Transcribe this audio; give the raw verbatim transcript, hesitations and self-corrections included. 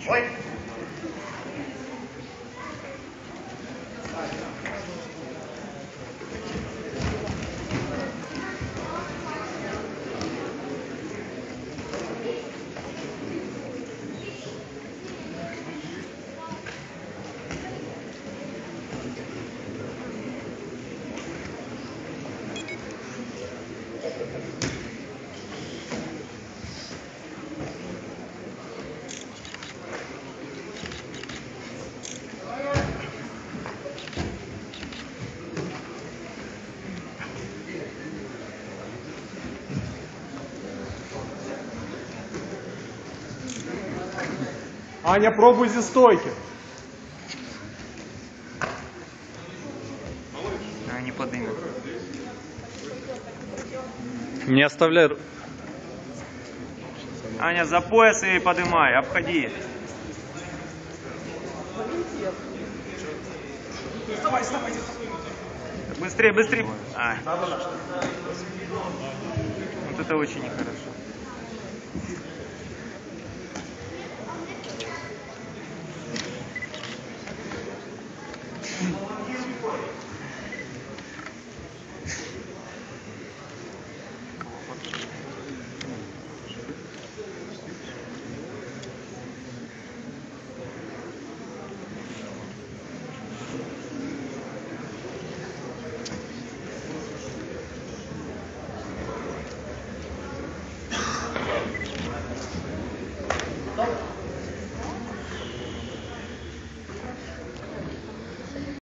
Ой. Аня, пробуй зі стойки. А, не поднимет. Не оставляй. Аня, за пояс и поднимай, обходи. Вставай, вставай. Быстрее, быстрее. А. Вот это очень нехорошо.